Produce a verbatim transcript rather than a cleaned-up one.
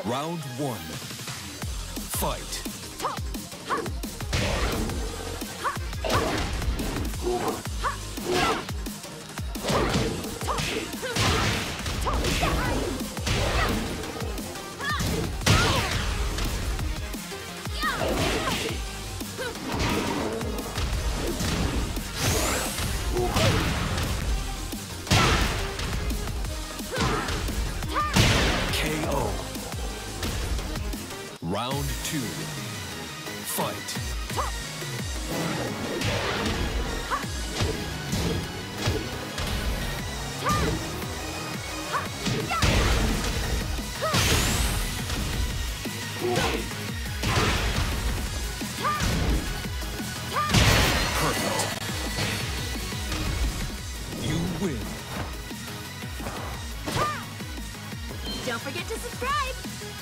Round one. Fight. K O. Round two. Fight. Perfect. You win. Don't forget to subscribe!